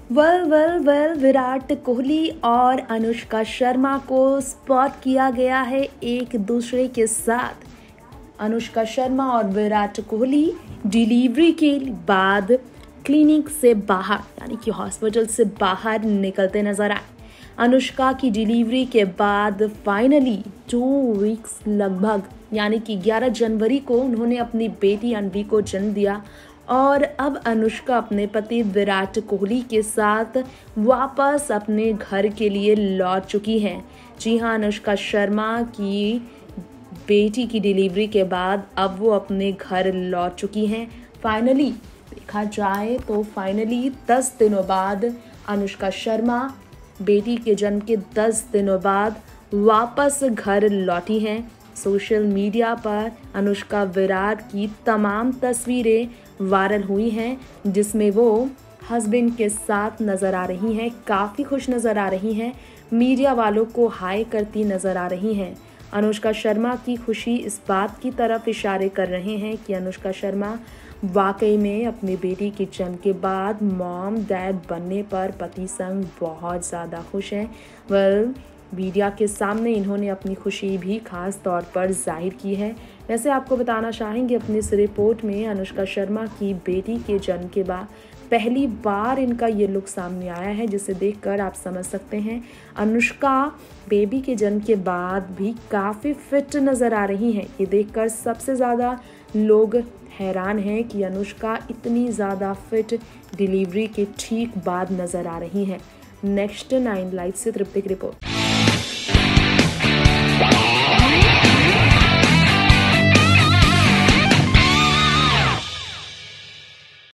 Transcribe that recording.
Well Virat Kohli और अनुष्का शर्मा को spot किया गया है एक दूसरे के साथ। अनुष्का शर्मा और विराट कोहली डिलीवरी के बाद क्लिनिक से बाहर यानी कि हॉस्पिटल से बाहर निकलते नजर आए। अनुष्का की डिलीवरी के बाद फाइनली 2 वीक्स लगभग यानी कि 11 जनवरी को उन्होंने अपनी बेटी अन्वी को जन्म दिया और अब अनुष्का अपने पति विराट कोहली के साथ वापस अपने घर के लिए लौट चुकी हैं। जी हाँ, अनुष्का शर्मा की बेटी की डिलीवरी के बाद अब वो अपने घर लौट चुकी हैं। फाइनली देखा जाए तो फाइनली 10 दिनों बाद अनुष्का शर्मा बेटी के जन्म के 10 दिनों बाद वापस घर लौटी हैं। सोशल मीडिया पर अनुष्का विराट की तमाम तस्वीरें वायरल हुई हैं जिसमें वो हस्बैंड के साथ नज़र आ रही हैं, काफ़ी खुश नज़र आ रही हैं, मीडिया वालों को हाय करती नज़र आ रही हैं। अनुष्का शर्मा की खुशी इस बात की तरफ इशारे कर रहे हैं कि अनुष्का शर्मा वाकई में अपनी बेटी के जन्म के बाद मॉम डैड बनने पर पति संग बहुत ज़्यादा खुश हैं। मीडिया के सामने इन्होंने अपनी खुशी भी खास तौर पर जाहिर की है। वैसे आपको बताना चाहेंगे अपनी इस रिपोर्ट में अनुष्का शर्मा की बेटी के जन्म के बाद पहली बार इनका ये लुक सामने आया है, जिसे देखकर आप समझ सकते हैं अनुष्का बेबी के जन्म के बाद भी काफ़ी फिट नज़र आ रही हैं। ये देखकर सबसे ज़्यादा लोग हैरान हैं कि अनुष्का इतनी ज़्यादा फिट डिलीवरी के ठीक बाद नज़र आ रही हैं। नेक्स्ट 9 लाइव से तृप्ति की रिपोर्ट।